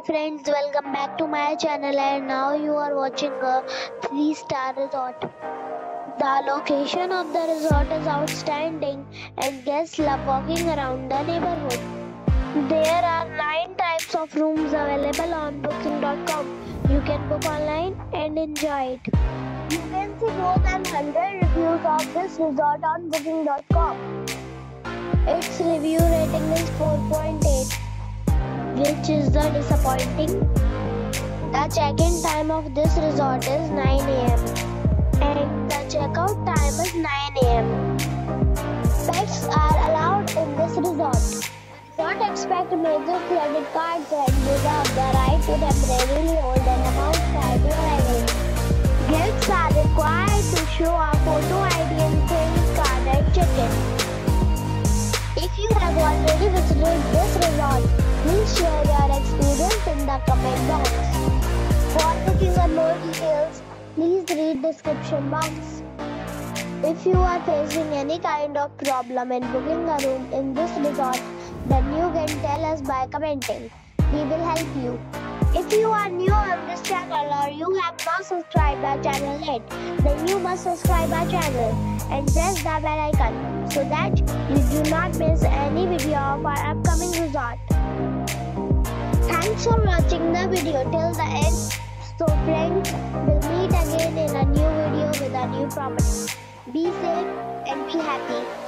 friends, welcome back to my channel, and now you are watching a 3-star resort. The location of the resort is outstanding and guests love walking around the neighborhood. There are 9 types of rooms available on booking.com. You can book online and enjoy it. You can see more than 100 reviews of this resort on booking.com. Its review rating is 4.8. which is the disappointing. The check-in time of this resort is 9 a.m. and the checkout time is 9 a.m. Pets are allowed in this resort. Don't expect major credit cards and reserve the right to temporarily hold an amount prior to arrival. Guests are required to show a photo ID and credit card at check-in. If you have already visited this resort, please share your experience in the comment box. For booking or more details, please read description box. If you are facing any kind of problem in booking a room in this resort, then you can tell us by commenting. We will help you. If you are new on this channel or you have not subscribed our channel yet, then you must subscribe our channel and press the bell icon so that you do not miss any video of our upcoming resort. Thanks for watching the video till the end. So friends, we'll meet again in a new video with a new property. Be safe and be happy.